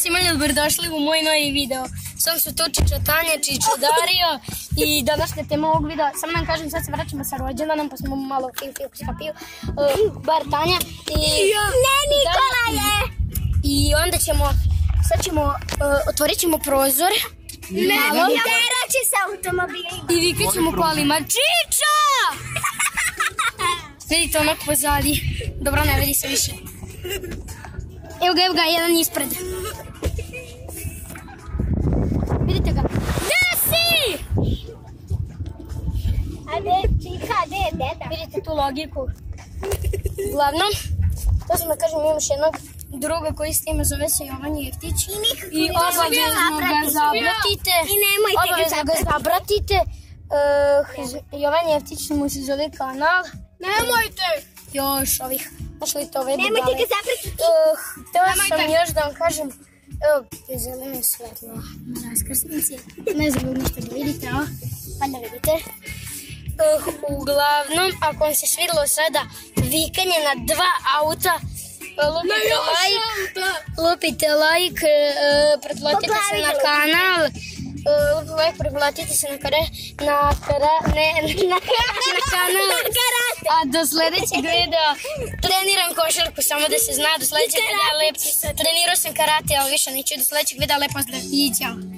svima, dobrodošli u moj novi video. Sam su tu Tanja, Dario i današnja tema ovog videa, samo nam kažem, sad se vraćamo sa rođendanom, pa smo malo skapiju, bar Tanja i... Ne, Nikola je! I onda ćemo, otvorit ćemo prozor. Ne, terat će se automobilima. I vikat ćemo kolima, Čiča! Vidite onak pozadi, dobro ne vidi se više. Evo ga, jedan ispred. Vidite ga. Gde si? A gde je Čika, gde je deda? Vidite tu logiku. Uglavnom, to sam da kažem, imam još jednog druga koji s time zove se Jovan Jeftić. I obavezno ga zabratite. I nemojte ga zabratite. Jovan Jeftić mu se zove kanal. Nemojte! Još ovih. Našli to ove budale. Nemojte ga zabratiti. Htela sam još da vam kažem. Evo, zeleno svetlo na raskrsnici. Ne znam ništa da vidite, a? Pa da vidite. Uglavnom, ako vam se svidilo sada vikanje na dva auta, lupite like, pretplatite se na kanal, pretplatite se na kanal, a do sljedećeg videa treniram košarku, samo da se zna, do sljedećeg videa trenirao sam karate, ali više neću, do sljedećeg videa lepo zdrav i ćao.